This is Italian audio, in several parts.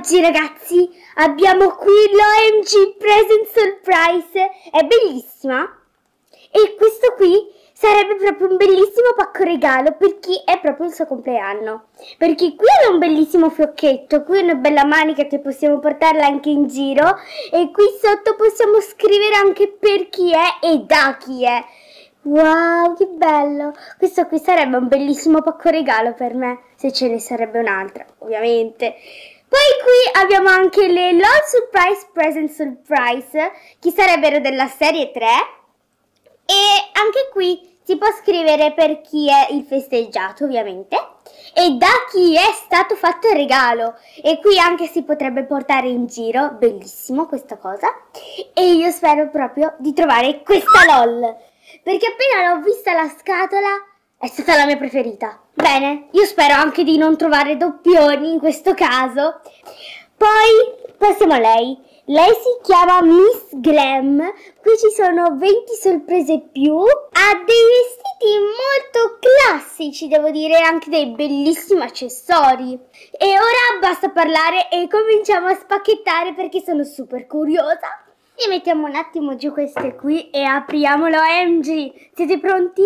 oggi ragazzi abbiamo qui l'OMG Present Surprise, è bellissima e questo qui sarebbe proprio un bellissimo pacco regalo per chi è proprio il suo compleanno, perché qui è un bellissimo fiocchetto, qui è una bella manica che possiamo portarla anche in giro e qui sotto possiamo scrivere anche per chi è e da chi è. Wow, che bello! Questo qui sarebbe un bellissimo pacco regalo per me, se ce ne sarebbe un'altra, ovviamente. Poi qui abbiamo anche le LOL Surprise Present Surprise, che sarebbero della serie 3. E anche qui si può scrivere per chi è il festeggiato, ovviamente, e da chi è stato fatto il regalo. E qui anche si potrebbe portare in giro, bellissimo questa cosa. E io spero proprio di trovare questa LOL, perché appena l'ho vista la scatola è stata la mia preferita. Bene, io spero anche di non trovare doppioni in questo caso. Poi passiamo a lei. Lei si chiama Miss Glam, qui ci sono 20 sorprese più, ha dei vestiti molto classici, devo dire, anche dei bellissimi accessori. E ora basta parlare e cominciamo a spacchettare perché sono super curiosa. E mettiamo un attimo giù queste qui e apriamo l'OMG. Siete pronti?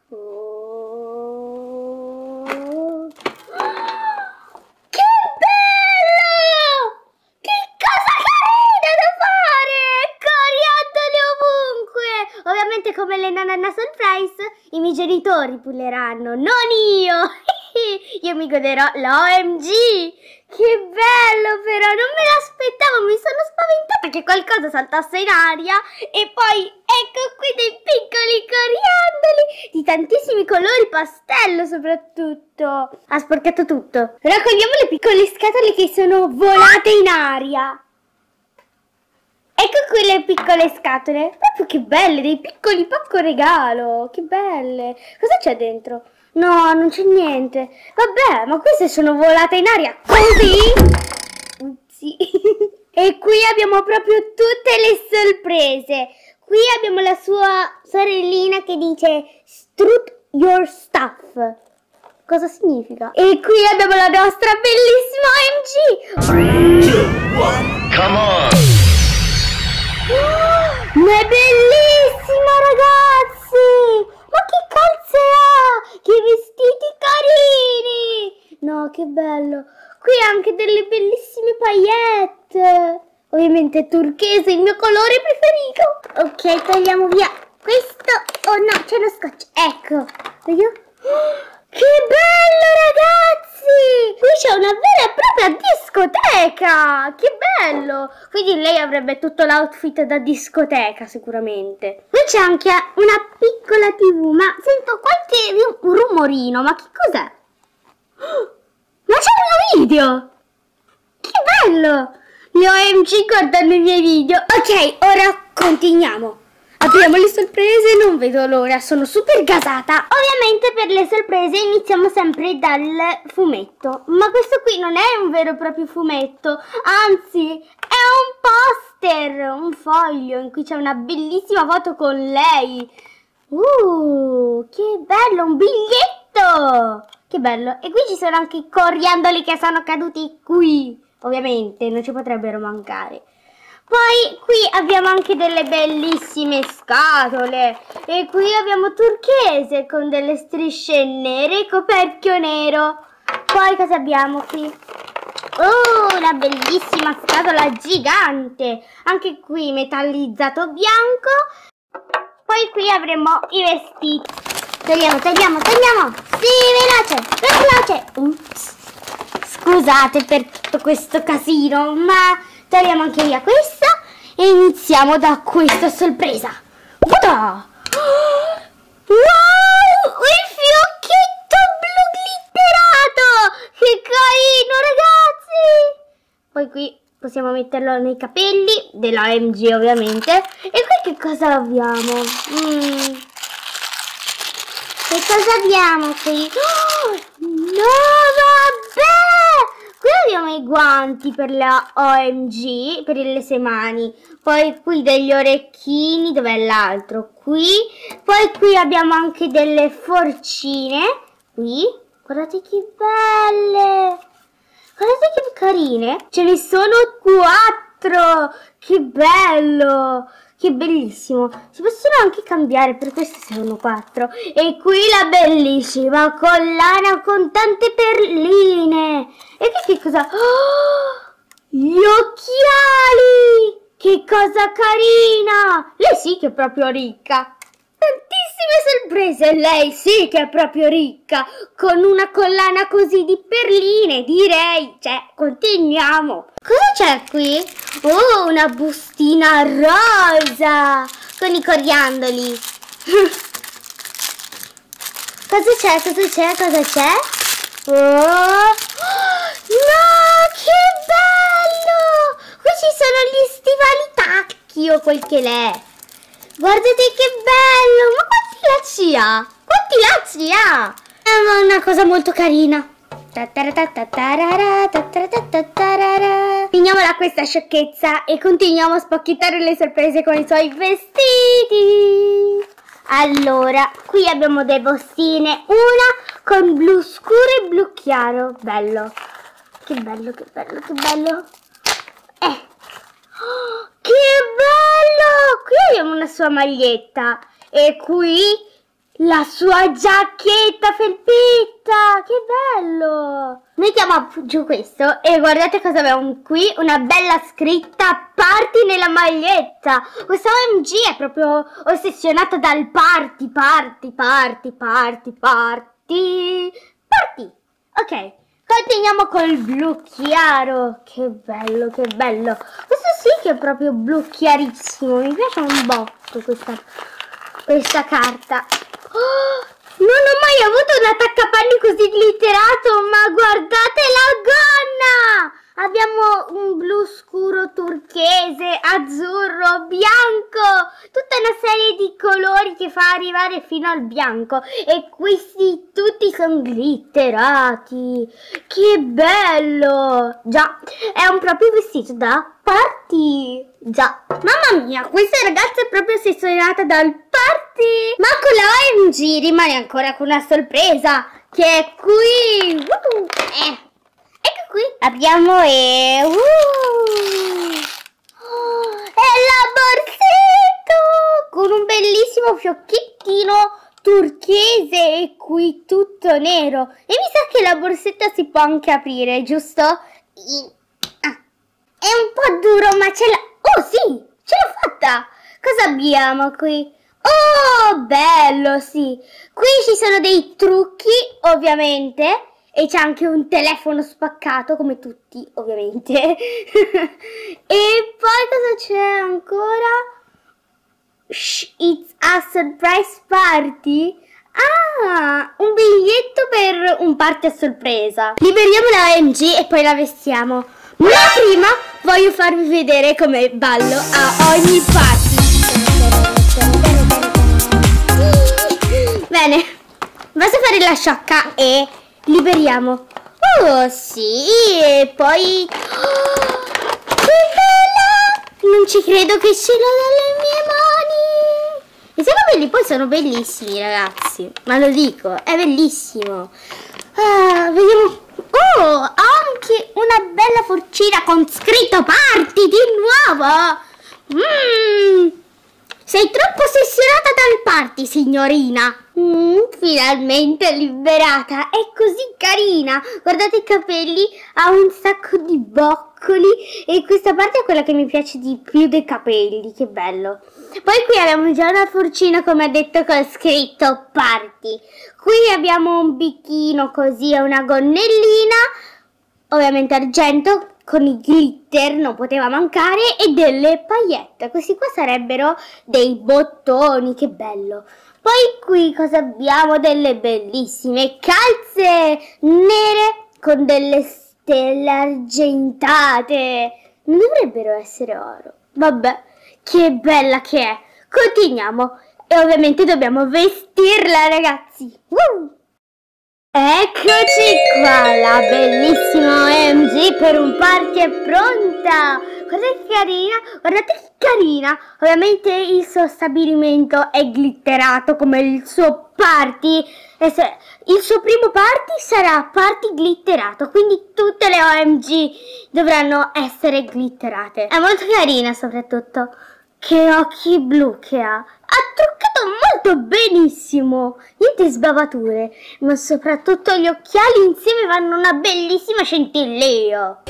Ovviamente come le Nanna Surprise i miei genitori puleranno, non io. Io mi goderò l'OMG. Che bello però, non me l'aspettavo, mi sono spaventata che qualcosa saltasse in aria. E poi ecco qui dei piccoli coriandoli di tantissimi colori pastello soprattutto. Ha sporcato tutto. Raccogliamo le piccole scatole che sono volate in aria. Ecco qui le piccole scatole, proprio che belle, dei piccoli pacco regalo, che belle. Cosa c'è dentro? No, non c'è niente. Vabbè, ma queste sono volate in aria così? Sì. E qui abbiamo proprio tutte le sorprese. Qui abbiamo la sua sorellina che dice strut your stuff. Cosa significa? E qui abbiamo la nostra bellissima OMG. 3, 2, 1, come on! Ma è bellissima ragazzi! Ma che calze ha! Che vestiti carini! No, che bello! Qui anche delle bellissime paillette! Ovviamente turchese, il mio colore preferito! Ok, togliamo via questo! Oh no, c'è lo scotch! Ecco! Vediamo! Che bello ragazzi! Qui c'è una vera e propria discoteca! Che bello! Quindi lei avrebbe tutto l'outfit da discoteca sicuramente. Qui c'è anche una piccola TV, ma sento qualche rumorino, ma che cos'è? Ma c'è il mio video! Che bello! Le OMG guardando i miei video. Ok, ora continuiamo. Apriamo le sorprese, non vedo l'ora, sono super gasata. Ovviamente per le sorprese iniziamo sempre dal fumetto, ma questo qui non è un vero e proprio fumetto, anzi è un poster, un foglio in cui c'è una bellissima foto con lei. Che bello, un biglietto! Che bello, e qui ci sono anche i coriandoli che sono caduti qui, ovviamente non ci potrebbero mancare. Poi qui abbiamo anche delle bellissime scatole e qui abbiamo turchese con delle strisce nere e coperchio nero. Poi cosa abbiamo qui? Una bellissima scatola gigante, anche qui metallizzato bianco. Poi qui avremo i vestiti. Togliamo. Sì, veloce. Scusate per tutto questo casino, ma togliamo anche via questa e iniziamo da questa sorpresa. Guarda! Wow! Il fiocchetto blu glitterato! Che carino, ragazzi! Poi qui possiamo metterlo nei capelli dell'OMG ovviamente. E qui che cosa abbiamo? Che cosa abbiamo qui? No, vabbè! Qui abbiamo i guanti per la OMG, per le 6 mani. Poi qui degli orecchini, dov'è l'altro? Qui. Poi qui abbiamo anche delle forcine. Qui. Guardate che belle! Guardate che carine, ce ne sono 4, che bello, che bellissimo. Si possono anche cambiare, per questo sono 4. E qui la bellissima collana con tante perline. E che cosa? Oh, gli occhiali! Che cosa carina! Lei sì che è proprio ricca. Tantissime sorprese, lei sì che è proprio ricca, con una collana così di perline, direi. Cioè, continuiamo. Cosa c'è qui? Oh, una bustina rosa con i coriandoli. Cosa c'è? Cosa c'è? Cosa c'è? Oh, no, che bello! Qui ci sono gli stivali tacchi o quel che l'è. Guardate che bello! Ma quanti lacci ha? Quanti lacci ha? È una cosa molto carina. Finiamola questa sciocchezza e continuiamo a spacchettare le sorprese con i suoi vestiti. Allora, qui abbiamo delle bustine, una con blu scuro e blu chiaro. Bello. Che bello, che bello, che bello. Oh, che bello! Qui abbiamo una sua maglietta e qui la sua giacchetta felpetta. Che bello! Mettiamo giù questo e guardate cosa abbiamo qui, una bella scritta party nella maglietta. Questa OMG è proprio ossessionata dal party, party, party, party, party, party. Ok. Continuiamo col blu chiaro. Che bello, che bello. Questo sì che è proprio blu chiarissimo. Mi piace un botto questa carta. Oh, non ho mai avuto un attaccapanni così glitterato, ma guardate la gonna! Abbiamo un blu scuro turchese, azzurro, bianco, tutta una serie di colori che fa arrivare fino al bianco e questi tutti sono glitterati. Che bello! Già, è un proprio vestito da party. Già, mamma mia, questa ragazza è proprio ossessionata dal party. Ma con la OMG rimane ancora con una sorpresa che è qui. Ecco qui, apriamo e... è la borsetto! Con un bellissimo fiocchettino turchese e qui tutto nero. E mi sa che la borsetta si può anche aprire, giusto? È un po' duro, ma ce l'ha... Oh sì, ce l'ho fatta! Cosa abbiamo qui? Oh, bello, sì. Qui ci sono dei trucchi, ovviamente. E c'è anche un telefono spaccato, come tutti, ovviamente. E poi cosa c'è ancora? Shh, it's a surprise party. Ah, un biglietto per un party a sorpresa. Liberiamo la OMG e poi la vestiamo. Ma prima voglio farvi vedere come ballo a ogni party. Bene, basta fare la sciocca e... liberiamo. Oh sì, e poi... Oh, che bella! Non ci credo che ce l'ho dalle mie mani. I suoi capelli poi sono bellissimi, ragazzi. Ma lo dico, è bellissimo. Ah, vediamo... Oh, ha anche una bella forcina con scritto party di nuovo. Sei troppo ossessionata dal party, signorina. Finalmente liberata. È così carina. Guardate i capelli, ha un sacco di boccoli e questa parte è quella che mi piace di più dei capelli. Che bello. Poi qui abbiamo già una forcina, come ha detto, con scritto party. Qui abbiamo un bicchino così e una gonnellina, ovviamente argento, con i glitter, non poteva mancare, e delle paillette. Questi qua sarebbero dei bottoni, che bello. Poi qui cosa abbiamo? Delle bellissime calze nere con delle stelle argentate. Non dovrebbero essere oro. Vabbè, che bella che è. Continuiamo. E ovviamente dobbiamo vestirla, ragazzi. Eccoci qua, la bellissima OMG per un party è pronta. Guardate che carina, guardate che carina. Ovviamente il suo stabilimento è glitterato come il suo party. Il suo primo party sarà party glitterato, quindi tutte le OMG dovranno essere glitterate. È molto carina soprattutto. Che occhi blu che ha. Ha truccato molto benissimo. Niente sbavature, ma soprattutto gli occhiali insieme fanno una bellissima scintillio.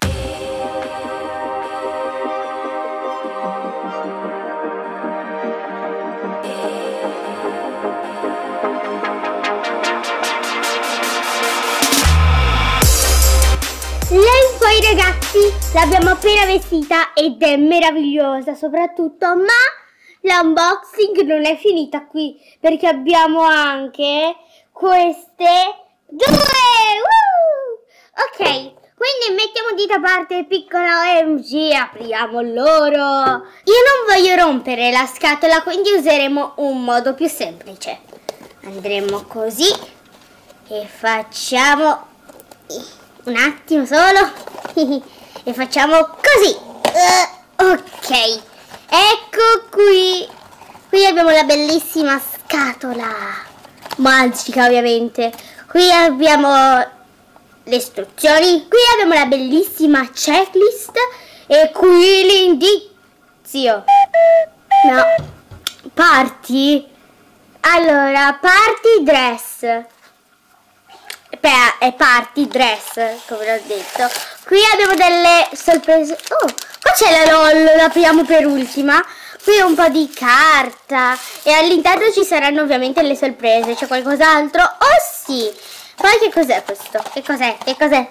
Lei poi ragazzi l'abbiamo appena vestita ed è meravigliosa soprattutto, ma l'unboxing non è finita qui perché abbiamo anche queste due! Ok, quindi mettiamo di da parte piccola OMG e apriamo loro. Io non voglio rompere la scatola, quindi useremo un modo più semplice. Andremo così e facciamo... un attimo solo e facciamo così. Ok, ecco qui. Qui abbiamo la bellissima scatola magica ovviamente. Qui abbiamo le istruzioni, qui abbiamo la bellissima checklist e qui l'indizio. No, party. Allora, party dress. È party dress, come ho detto. Qui abbiamo delle sorprese. Oh, qua c'è la LOL, la apriamo per ultima. Qui un po' di carta e all'interno ci saranno ovviamente le sorprese. C'è qualcos'altro? Oh sì. Poi che cos'è questo? Che cos'è? Che cos'è?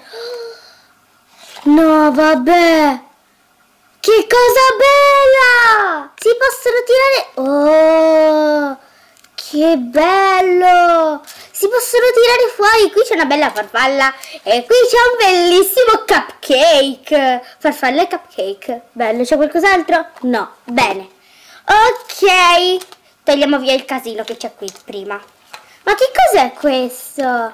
No, vabbè. Che cosa bella! Si possono tirare... Oh, che bello! Si possono tirare fuori. Qui c'è una bella farfalla e qui c'è un bellissimo cupcake. Farfalla e cupcake. Bello, c'è qualcos'altro? No, bene. Ok, togliamo via il casino che c'è qui prima. Ma che cos'è questo?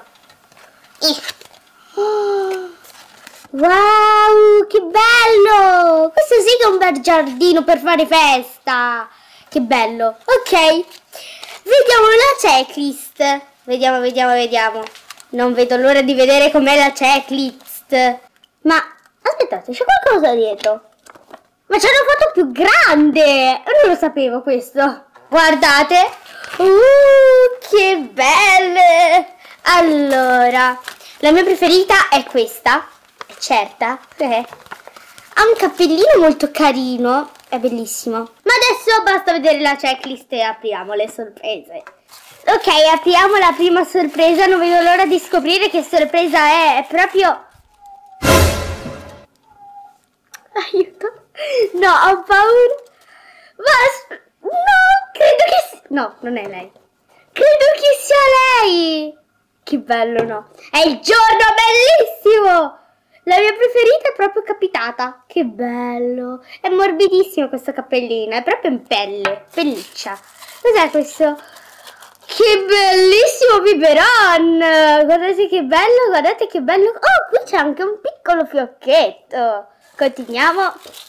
Oh, wow, che bello! Questo sì che è un bel giardino per fare festa. Che bello. Ok, vediamo la checklist. Vediamo. Non vedo l'ora di vedere com'è la checklist. Ma aspettate, c'è qualcosa dietro. Ma c'è una foto più grande. Non lo sapevo questo. Guardate. Che belle. Allora, la mia preferita è questa. È certa. Ha un cappellino molto carino. È bellissimo. Ma adesso basta vedere la checklist e apriamo le sorprese. Ok, apriamo la prima sorpresa. Non vedo l'ora di scoprire che sorpresa è. È proprio... Aiuto. No, ho paura. Ma... No, credo che... No, non è lei. Credo che sia lei. Che bello, no? È il giorno bellissimo. La mia preferita è proprio capitata. Che bello. È morbidissimo questo cappellino. È proprio in pelle. Pelliccia. Cos'è questo? Che bellissimo biberon! Guardate che bello, guardate che bello. Oh, qui c'è anche un piccolo fiocchetto. Continuiamo.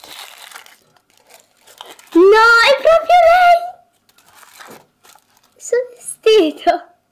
No, è proprio lei! Il suo vestito.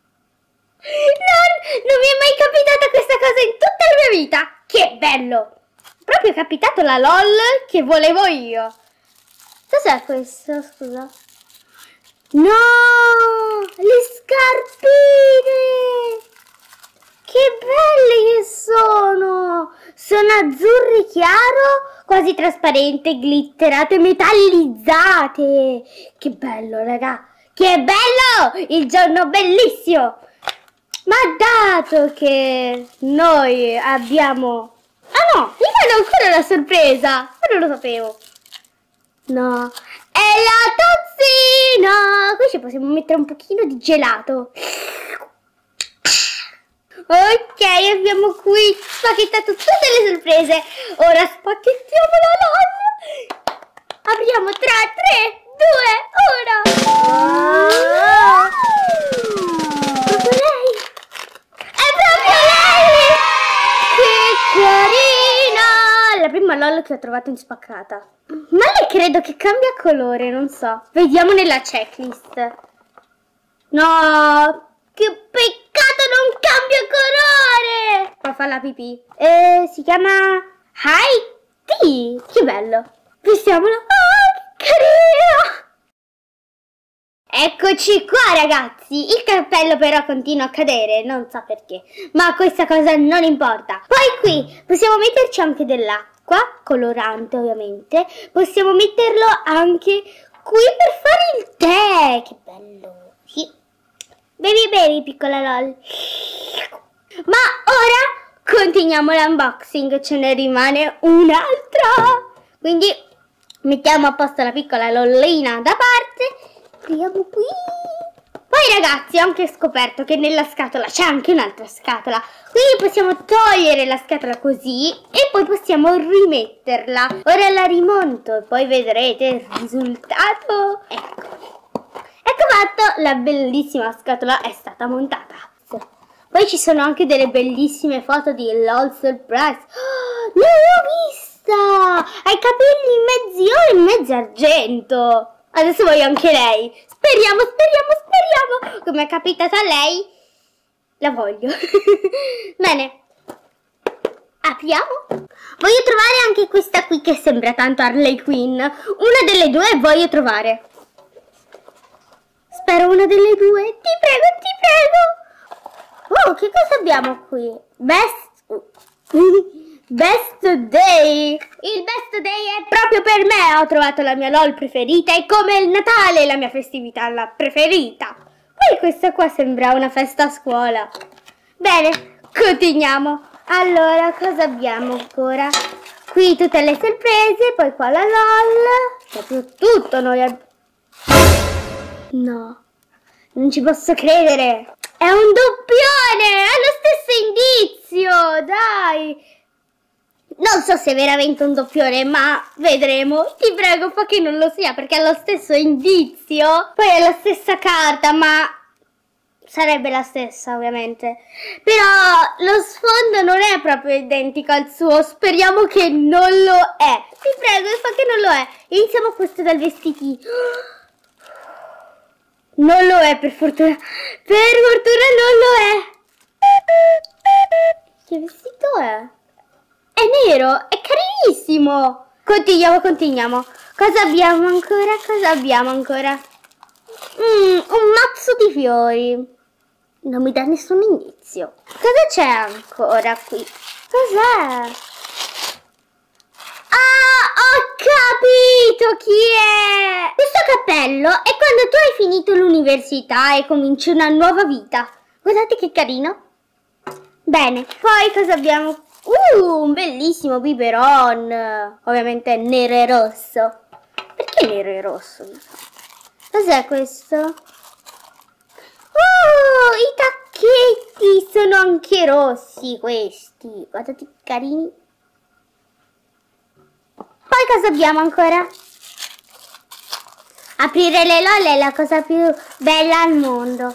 Non mi è mai capitata questa cosa in tutta la mia vita. Che bello! Proprio capitato la LOL che volevo io. Cos'è questo, scusa? No! Le scarpine! Che belle che sono! Sono azzurre chiaro, quasi trasparente, glitterate, metallizzate! Che bello, raga! Che bello! Il giorno bellissimo! Ma dato che noi abbiamo... Ah no, mi fanno ancora la sorpresa! Ma non lo sapevo! No, è la tazzina! Qui ci possiamo mettere un pochino di gelato. Ok, abbiamo qui spacchettato tutte le sorprese. Ora spacchettiamo la LOL. Apriamo tra 3, 2, 1. Proprio lei. È proprio lei! Che carina! la prima LOL che ho trovato in spaccata. Ma lei credo che cambia colore, non so. Vediamo nella checklist. No, che peccato, non cambia colore. Poi fa la pipì. Si chiama Heidi. Che bello. Vestiamolo. Oh, che carino. Eccoci qua ragazzi, il cappello però continua a cadere, non so perché, ma questa cosa non importa. Poi qui possiamo metterci anche dell'acqua, colorante ovviamente, possiamo metterlo anche qui per fare il tè, che bello, sì. Bevi piccola LOL. Ma ora continuiamo l'unboxing, ce ne rimane un'altra, quindi mettiamo a posto la piccola lollina da parte. Apriamo qui. Poi ragazzi ho anche scoperto che nella scatola c'è anche un'altra scatola, quindi possiamo togliere la scatola così e poi possiamo rimetterla. Ora la rimonto e poi vedrete il risultato. Ecco fatto, la bellissima scatola è stata montata. Poi ci sono anche delle bellissime foto di LOL Surprise. Oh, non l'ho vista! Ha i capelli mezzi oro e mezzi argento. Adesso voglio anche lei. Speriamo. Come è capitato a lei, la voglio. Bene. Apriamo. Voglio trovare anche questa qui che sembra tanto Harley Quinn. Una delle due voglio trovare. Spero una delle due. Ti prego. Oh, che cosa abbiamo qui? Best Day. Il Best Day è proprio per me. Ho trovato la mia LOL preferita e come il Natale la mia festività la preferita. Poi questa qua sembra una festa a scuola. Bene, continuiamo. Allora, cosa abbiamo ancora? Qui tutte le sorprese, poi qua la LOL. Proprio tutto noi abbiamo. No, non ci posso credere. È un doppione, è lo stesso indizio, dai. Non so se è veramente un doppione, ma vedremo. Ti prego, fa che non lo sia, perché è lo stesso indizio. Poi è la stessa carta, ma sarebbe la stessa, ovviamente. Però lo sfondo non è proprio identico al suo. Speriamo che non lo è. Ti prego, fa che non lo è. Iniziamo questo dal vestitino. Non lo è, per fortuna. Per fortuna non lo è. Che vestito è? È nero, è carinissimo. Continuiamo. Cosa abbiamo ancora? Un mazzo di fiori. Non mi dà nessun indizio. Cosa c'è ancora qui? Cos'è? Ah, ho capito chi è! Questo cappello è quando tu hai finito l'università e cominci una nuova vita. Guardate che carino. Bene, poi cosa abbiamo? Un bellissimo biberon. Ovviamente nero e rosso. Perché nero e rosso? Cos'è questo? I tacchetti sono anche rossi questi. Guardate che carini. Poi cosa abbiamo ancora? Aprire le LOL è la cosa più bella al mondo.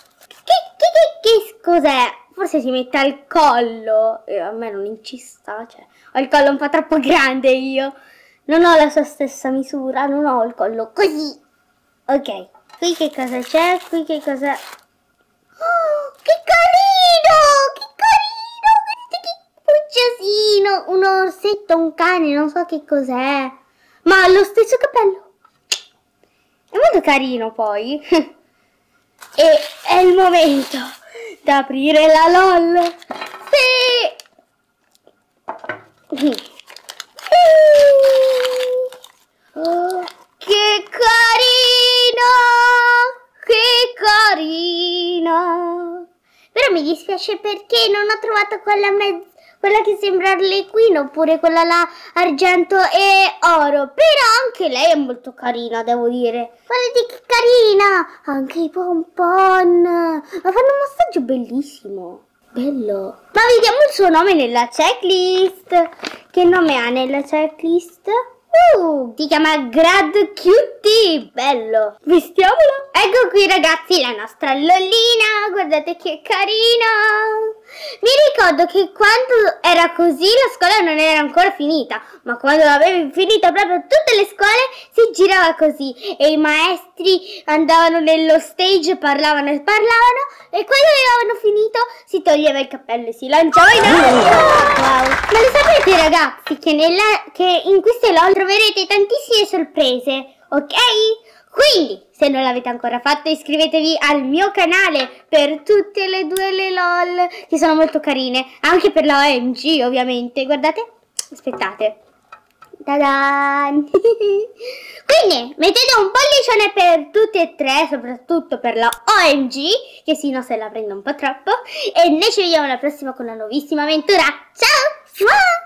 Che cos'è? Forse si mette al collo. A me non ci sta, cioè, ho il collo un po' troppo grande io. Non ho la sua stessa misura, non ho il collo così. Ok, qui che cosa c'è? Qui che cosa... Oh, che carino! Che carino! Guardate che pucciosino! Un orsetto, un cane, non so che cos'è. Ma ha lo stesso capello. È molto carino poi. E è il momento da aprire la LOL. Sì. Oh, che carino! Che carino! Però mi dispiace perché non ho trovato quella che sembra Harley Quinn, oppure quella là argento e oro. Però anche lei è molto carina, devo dire. Guardate che carina! Anche i pompon. Ma fanno un massaggio bellissimo. Bello. Ma vediamo il suo nome nella checklist. Che nome ha nella checklist? Si chiama Grad Cutie, bello. Vestiamolo. Ecco qui ragazzi la nostra Lollina, guardate che carina. Mi ricordo che quando era così la scuola non era ancora finita, ma quando avevi finito proprio tutte le scuole si girava così e i maestri andavano nello stage, parlavano e parlavano e quando avevano finito si toglieva il cappello e si lanciava in aria. Wow. Ma lo sapete ragazzi che in queste LOL troverete tantissime sorprese, ok? Quindi, se non l'avete ancora fatto, iscrivetevi al mio canale per tutte le LOL, che sono molto carine, anche per la OMG ovviamente, guardate, aspettate. Ta-dan! Quindi, mettete un pollicione per tutte e tre, soprattutto per la OMG, che sì, no se la prendo un po' troppo, e noi ci vediamo alla prossima con una nuovissima avventura. Ciao!